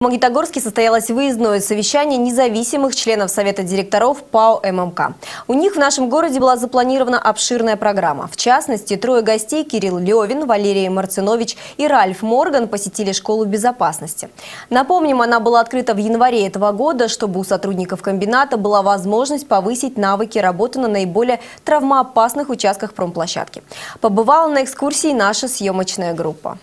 В Магнитогорске состоялось выездное совещание независимых членов Совета директоров ПАО ММК. У них в нашем городе была запланирована обширная программа. В частности, 3 гостей – Кирилл Левин, Валерий Марцинович и Ральф Морган – посетили школу безопасности. Напомним, она была открыта в январе этого года, чтобы у сотрудников комбината была возможность повысить навыки работы на наиболее травмоопасных участках промплощадки. Побывала на экскурсии наша съемочная группа.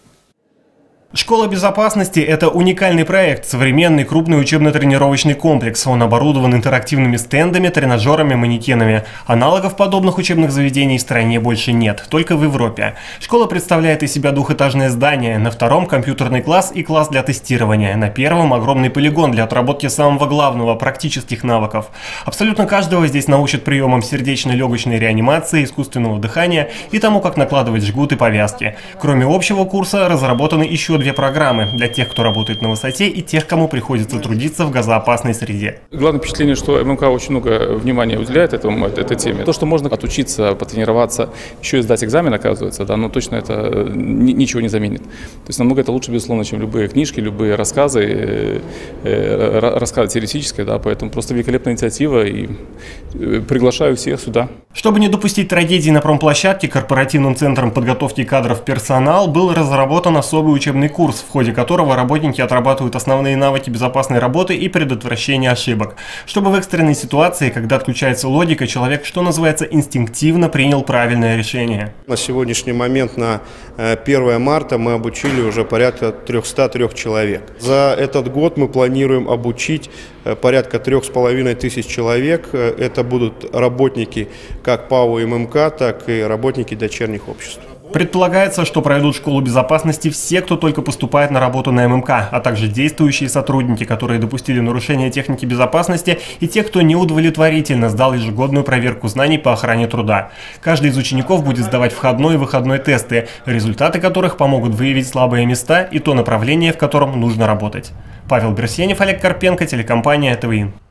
Школа безопасности – это уникальный проект, современный крупный учебно-тренировочный комплекс. Он оборудован интерактивными стендами, тренажерами, манекенами. Аналогов подобных учебных заведений в стране больше нет, только в Европе. Школа представляет из себя двухэтажное здание. На втором – компьютерный класс и класс для тестирования. На первом – огромный полигон для отработки самого главного – практических навыков. Абсолютно каждого здесь научат приемам сердечно-легочной реанимации, искусственного дыхания и тому, как накладывать жгут и повязки. Кроме общего курса, разработаны еще 2 программы для тех, кто работает на высоте, и тех, кому приходится трудиться в газоопасной среде. Главное впечатление, что ММК очень много внимания уделяет этой теме. То, что можно отучиться, потренироваться, еще и сдать экзамен, оказывается, да, но точно это ничего не заменит. То есть намного это лучше, безусловно, чем любые книжки, любые рассказы теоретические, да, поэтому просто великолепная инициатива и приглашаю всех сюда. Чтобы не допустить трагедии на промплощадке, корпоративным центром подготовки кадров «Персонал» был разработан особый учебный курс, в ходе которого работники отрабатывают основные навыки безопасной работы и предотвращения ошибок. Чтобы в экстренной ситуации, когда отключается логика, человек, что называется, инстинктивно принял правильное решение. На сегодняшний момент, на 1 марта, мы обучили уже порядка 303 человек. За этот год мы планируем обучить порядка 3500 человек. Это будут работники как ПАО ММК, так и работники дочерних обществ. Предполагается, что пройдут школу безопасности все, кто только поступает на работу на ММК, а также действующие сотрудники, которые допустили нарушение техники безопасности, и те, кто неудовлетворительно сдал ежегодную проверку знаний по охране труда. Каждый из учеников будет сдавать входной и выходной тесты, результаты которых помогут выявить слабые места и то направление, в котором нужно работать. Павел Берсенев, Олег Карпенко, телекомпания ТВИ.